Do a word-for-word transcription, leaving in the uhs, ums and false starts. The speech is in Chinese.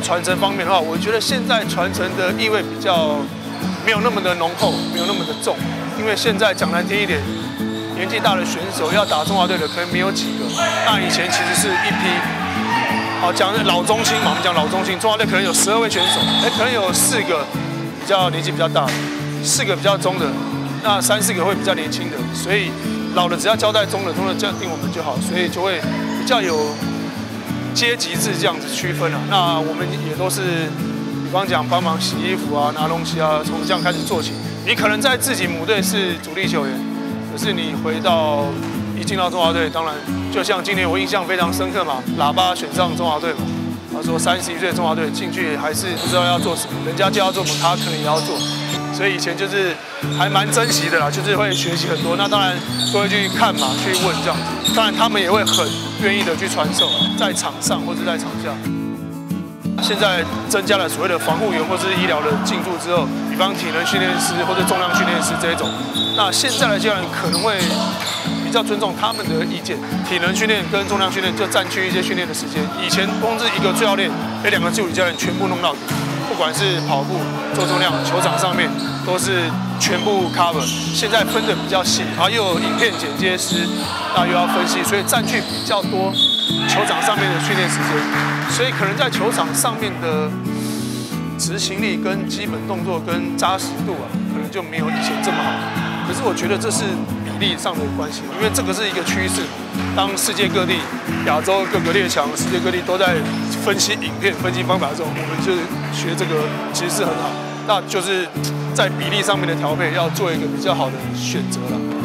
传承方面的话，我觉得现在传承的意味比较没有那么的浓厚，没有那么的重。因为现在讲难听一点，年纪大的选手要打中华队的可能没有几个。那以前其实是一批，好讲老中青嘛，我们讲老中青，中华队可能有十二位选手，哎，可能有四个比较年纪比较大的，四个比较中的，那三四个会比较年轻的，所以老的只要交代中的，中的交定我们就好，所以就会比较有阶级制这样子区分了。那我们也都是，比方讲帮忙洗衣服啊、拿东西啊，从这样开始做起。你可能在自己母队是主力球员，可是你回到一进到中华队，当然就像今年我印象非常深刻嘛，喇叭选上中华队嘛，他说三十一岁中华队进去还是不知道要做什么，人家叫他做什么，他可能也要做。所以以前就是还蛮珍惜的啦，就是会学习很多。那当然都会去看嘛，去问这样子。当然他们也会很愿意的去传授，在场上或者在场下。现在增加了所谓的防护员或是医疗的进驻之后，比方体能训练师或者重量训练师这一种，那现在的教练可能会比较尊重他们的意见。体能训练跟重量训练就占据一些训练的时间。以前光是一个最教练，哎，两个助理教练全部弄到底。不管是跑步、做重量、球场上面都是全部 cover。现在分的比较细，然后又有影片剪接师，那又要分析，所以占据比较多球场上面的训练时间。所以可能在球场上面的执行力、跟基本动作、跟扎实度啊，可能就没有以前这么好。可是我觉得这是比例上的关系，因为这个是一个趋势。当世界各地、亚洲各个列强、世界各地都在分析影片、分析方法的时候，我们就学这个其实是很好。那就是在比例上面的调配，要做一个比较好的选择了。